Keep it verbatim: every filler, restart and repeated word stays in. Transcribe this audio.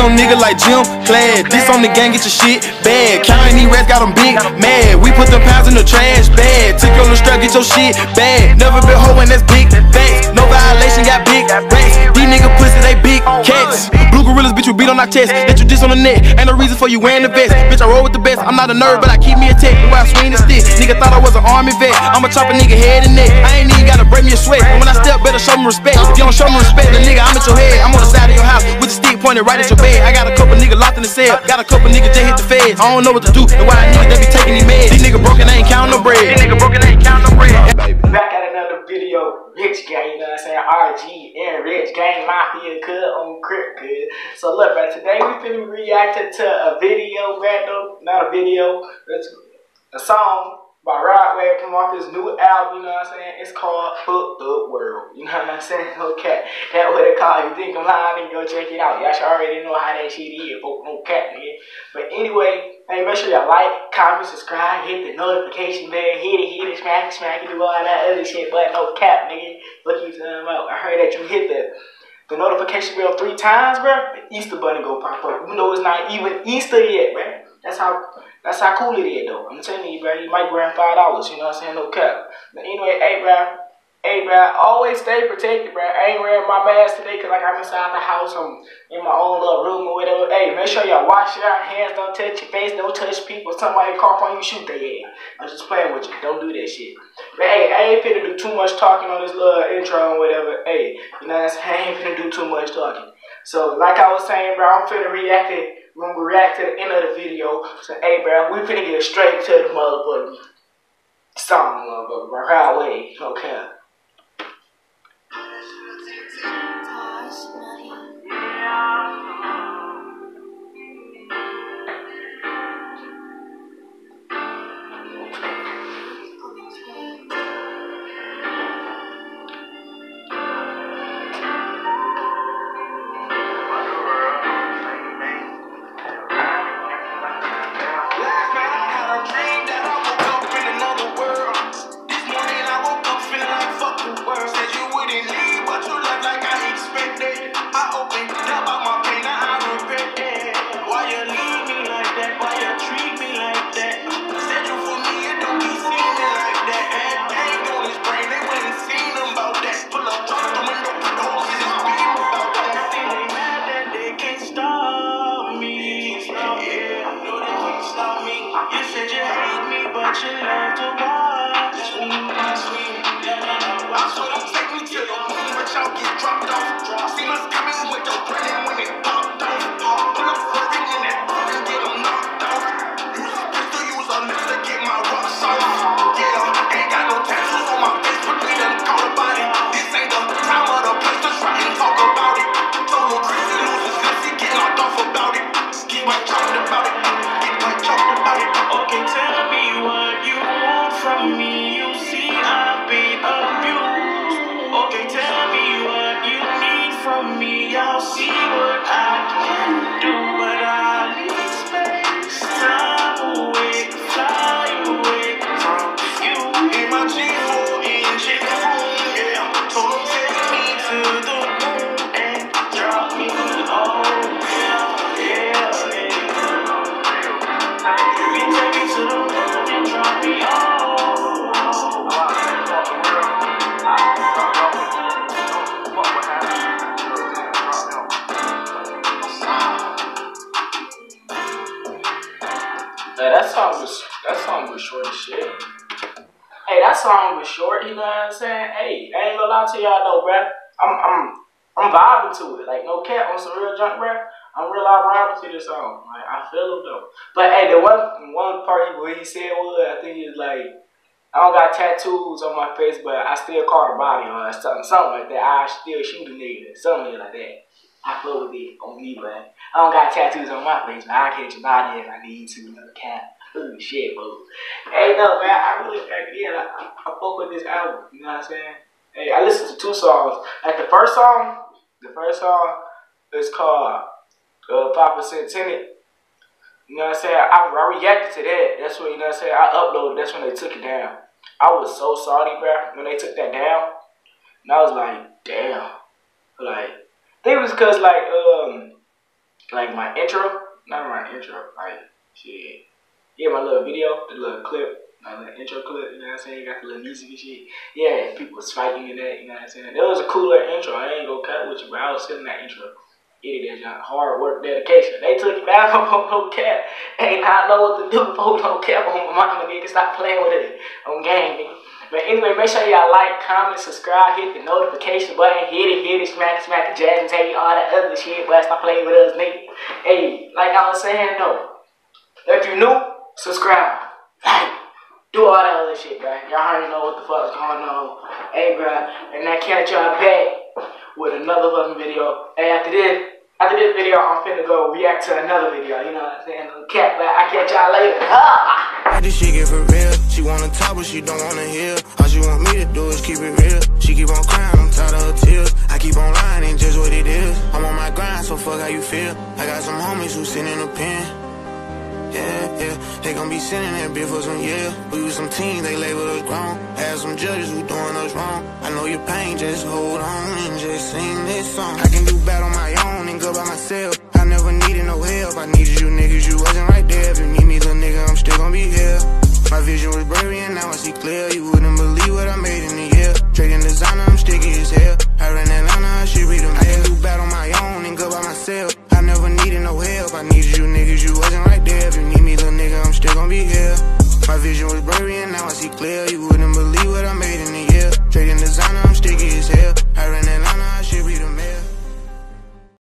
on nigga like Jim Clad. This on the gang, get your shit bad. Counting these rats got them big mad. We put them pounds in the trash bag. Took your little strap, get your shit bad. Never been hoeing, that's big facts. No violation, got big racks. These niggas pussy, they big cats. Blue gorillas, bitch, we beat on our chest. Let you diss on the net. Ain't no reason for you wearing the vest. Bitch, I roll with the best. I'm not a nerd, but I keep me a tech. The way I swing the stick. Nigga thought I was an army vet. I'ma chop a nigga head and neck. I ain't even gotta break me a sweat. And when I step, better show me respect. If you don't show me respect, the nigga, I'm at your head. I'm on the side of your house with the stick pointed right at your bed. I got a couple niggas locked in the cell. Got a couple niggas just hit the feds. I don't know what to do. And why niggas they be taking these meds. These niggas broken, they ain't counting no bread. These niggas broken, they ain't counting no bread. Back at another video, Rich Gang, you know what I'm saying? R G and Rich Gang Mafia, cuz on Crip, cuz. So look, man, today we finna react to a video, man, no, not a video, it's a song by Rod Wave from off his new album, you know what I'm saying? It's called Fuck the World, you know what I'm saying? Okay, that's what it called. You think I'm lying, then go check it out. Y'all should already know how that shit is, folk, no cat, nigga. But anyway, hey, make sure y'all like, comment, subscribe, hit the notification bell, hit it, hit it, smack it, smack it, do all that other shit, but no cap, nigga. Look you talking about. I heard that you hit the the notification bell three times, bro. The Easter bunny go pop up. You know it's not even Easter yet, man. That's how that's how cool it is, though. I'm telling you, bro. You might grab five dollars. You know what I'm saying? No cap. But anyway, hey, bro. Hey, bro. Always stay protected, bro. I ain't wearing my mask today because like I'm inside the house. I'm in my own little room or whatever. Hey, make sure y'all wash your hands. Don't touch your face. Don't touch people. Somebody cough on you, shoot their head. I'm just playing with you. Don't do that shit. But hey, I ain't finna do too much talking on this little intro or whatever. Hey, you know what I'm saying? I ain't finna do too much talking. So, like I was saying, bro, I'm finna react to when we react to the end of the video. So, hey, bro, we finna get straight to the motherfucking song, motherfucker, bro. Highway, okay. You love to watch me, my sweet. I swear don't take me to the moon, but y'all get dropped off. See us coming with your grinning when it popped off. Pull up furry in that bar and get them knocked off. Use a pistol, use a list to get my rocks off. Yeah, ain't got no tattoos on my face, but we done caught about it. This ain't the time or the place to try and talk about it. Total crazy losers, let's see, get knocked off about it. Get my talked about it. Get my talked about it. Okay, tell me what you want from me. You see I've been abused. Okay, tell me what you need from me. I'll see what I can do. But I need space, time away, fly away from you. In my G four engine room, yeah. Told them take me to the moon and drop me off. Yeah, yeah, yeah. You can take me to the moon and drop me off. Hey, that song was that song was short as shit. Hey, that song was short, you know what I'm saying? Hey, I ain't gonna lie to y'all though, bruh. I'm I'm I'm vibing to it. Like no cap on some real junk, bruh. I'm real live vibing to this song. Like I feel it though. But hey, the one one part where he said was, I think he was like, I don't got tattoos on my face, but I still caught a body or something, something like that. I still shoot a nigga, something like that. I feel with it on me, but I don't got tattoos on my face, but I catch a body if I need to. No cap. Ooh, shit, boo. Hey, no, man, I really, like, yeah, I, I fuck with this album, you know what I'm saying? Hey, I listened to two songs. Like, the first song, the first song is called uh, five percent Tenant. You know what I'm saying? I, I reacted to that. That's when, you know what I'm saying, I uploaded, that's when they took it down. I was so salty, bro, when they took that down. And I was like, damn. Like, I think it was because, like, um, like my intro, not my intro, like shit. Yeah, my little video, the little clip, my little intro clip, you know what I'm saying? Got the little music and shit. Yeah, people was fighting in that, you know what I'm saying? That was a cooler intro. I ain't gonna cut with you, but I was sitting that intro. Yeah, that hard work, dedication. They took it down on no cap. Ain't I know what to do for no cap on my mama, nigga. Stop playing with it on game, nigga. But anyway, make sure y'all like, comment, subscribe, hit the notification button, hit it, hit it, smack it, smack it, jazz and tell you all that other shit, but stop playing with us, nigga. Hey, like I was saying though, if you new, subscribe, like, do all that other shit, bro. Y'all already know what the fuck is going on. Hey, bro, and I catch y'all back with another fucking video. Hey, after this, after this video, I'm finna go react to another video. You know what I'm saying? Cat, but I catch y'all later. Ah! This shit get for real. She wanna talk, but she don't wanna hear. All she want me to do is keep it real. She keep on crying, I'm tired of her tears. I keep on lying, ain't just what it is. I'm on my grind, so fuck how you feel. I got some homies who sit in a pen. Yeah, yeah, they gon' be sitting that bitch for some years. We was some teens, they labeled us grown. Had some judges who doing us wrong. I know your pain, just hold on and just sing this song. I can do bad on my own and go by myself. I never needed no help. I needed you niggas, you wasn't right there. If you need me, little nigga, I'm still gon' be here. My vision was blurry and now I see clear. You wouldn't believe what I made in a year. Trading designer, I'm sticky as hell.